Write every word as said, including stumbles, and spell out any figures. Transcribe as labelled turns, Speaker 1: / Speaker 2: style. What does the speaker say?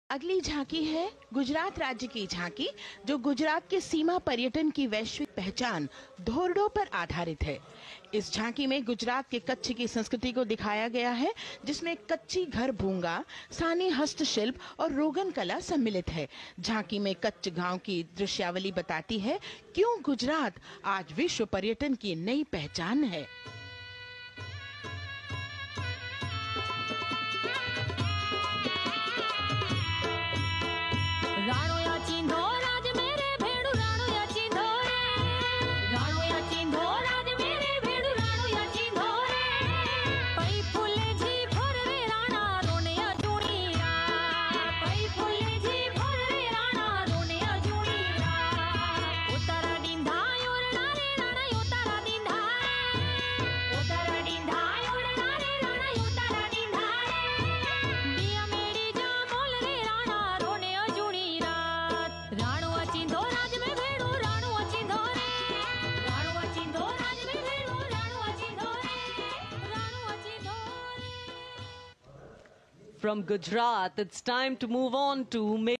Speaker 1: अगली झांकी है गुजरात राज्य की झांकी, जो गुजरात के सीमा पर्यटन की वैश्विक पहचान धोरडो पर आधारित है। इस झांकी में गुजरात के कच्छ की संस्कृति को दिखाया गया है, जिसमें कच्ची घर भूंगा, स्थानीय हस्तशिल्प और रोगन कला सम्मिलित है। झांकी में कच्छ गांव की दृश्यावली बताती है क्यों गुजरात आज विश्व पर्यटन की नई पहचान है।
Speaker 2: From Gujarat, it's time to move on to